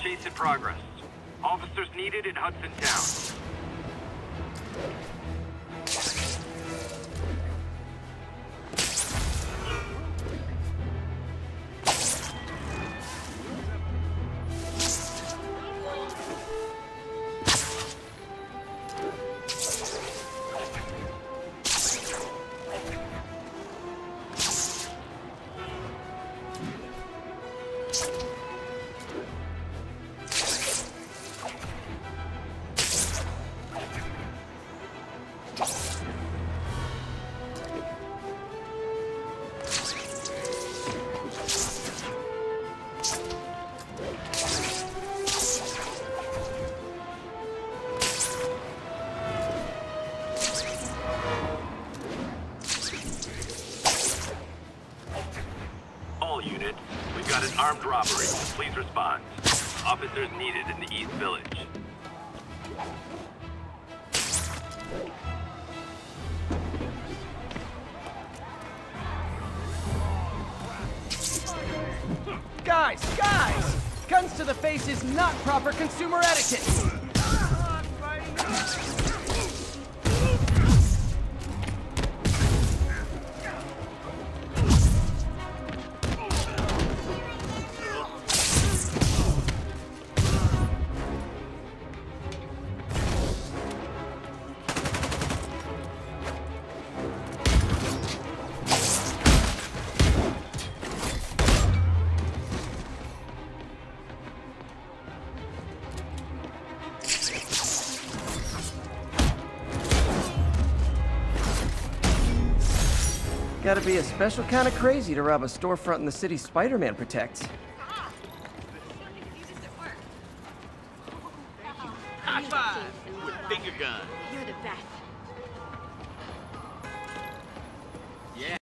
Chase in progress. Officers needed in Hudson Town. All units, we've got an armed robbery. Please respond. Officers needed in the East Village. Guys! Guns to the face is not proper consumer etiquette! Gotta be a special kind of crazy to rob a storefront in the city Spider-Man protects. High five with finger gun. You're the best. Yeah.